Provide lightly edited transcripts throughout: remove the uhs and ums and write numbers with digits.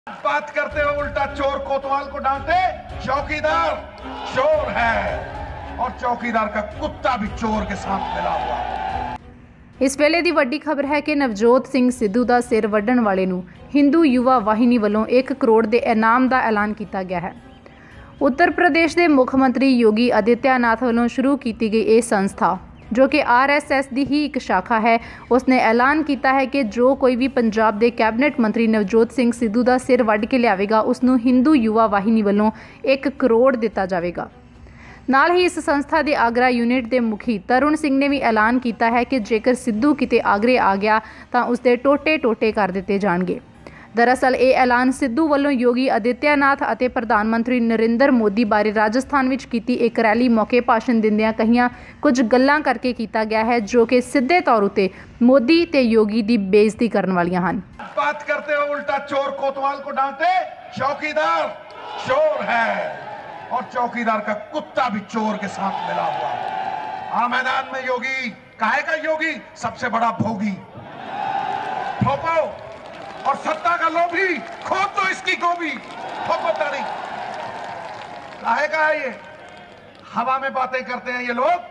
बात करते हो उल्टा चोर कोतवाल को डांटे। चौकीदार चोर है और चौकीदार का कुत्ता भी चोर के साथ मिला हुआ है। इस वेले दी वड्डी खबर है कि नवजोत सिंह सिद्धू दा सिर वड्डण वाले नूं हिंदू युवा वाहिनी वालों 1 करोड़ के इनाम का ऐलान किया गया है। उत्तर प्रदेश के मुख मंत्री योगी आदित्यनाथ वालों शुरू की गई ये संस्था जो कि RSS की ही एक शाखा है, उसने ऐलान किया है कि जो कोई भी पंजाब के कैबिनेट मंत्री नवजोत सिंह सिद्धू का सिर वड्ड के लियावेगा उसनूं हिंदू युवा वाहिनी वालों 1 करोड़ दिता जाएगा। नाल ही इस संस्था के आगरा यूनिट के मुखी तरुण सिंह ने भी ऐलान किया है कि जेकर सिद्धू किते आगरे आ गया तो उसके टोटे टोटे कर दिते जाएंगे। दरअसल ये ऐलान सिद्धू वालों योगी आदित्यनाथ और प्रधानमंत्री नरेंद्र मोदी बारे राजस्थान में की एक रैली मौके भाषण दिंदियां कहियां कुछ गल्लां करके किया गया है जो कि सीधे तौर पर मोदी ते योगी की बेइज्जती करने वालियां हन। बात करते हो उल्टा चोर कोतवाल को डांटे। चौकीदार चोर है और चौकीदार का कुत्ता भी चोर के साथ मिला हुआ है। मैदान में योगी काहे का योगी सबसे बड़ा भोगी ठोको और सत्ता का लोभी खोद दो इसकी गोभी ठोको ताड़ी। काहे का है ये हवा में बातें करते हैं ये लोग।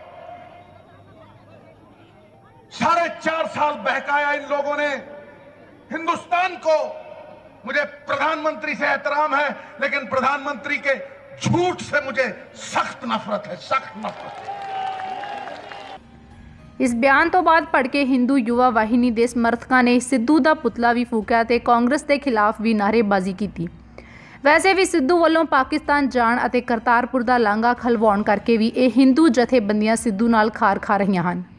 4.5 साल बहकाया इन लोगों ने हिंदुस्तान को। मुझे प्रधानमंत्री से एहतराम है लेकिन प्रधानमंत्री के झूठ से मुझे सख्त नफरत है, सख्त नफरत है। इस बयान तो बाद भड़के हिंदू युवा वाहिनी के समर्थकों ने सिद्धू का पुतला भी फूकिया ते कांग्रेस के खिलाफ भी नारेबाजी की। वैसे भी सिद्धू वालों पाकिस्तान जाण अते करतारपुर का लांघा खलवाउण करके भी ये हिंदू जथेबंदियां सिद्धू नाल खार खा रही हैं।